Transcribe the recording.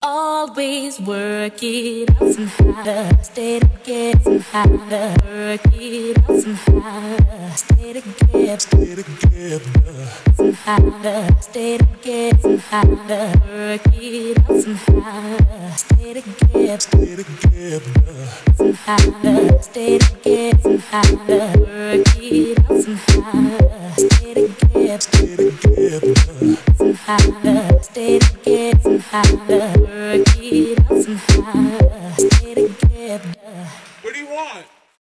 always work it out somehow. Stay together somehow. Work it out somehow. Stay together. Stay together somehow. Stay together somehow. Work it out somehow. Stay together. Stay together somehow. Stay together somehow. Work it out somehow. Stay together. Stay together somehow. Stay together somehow.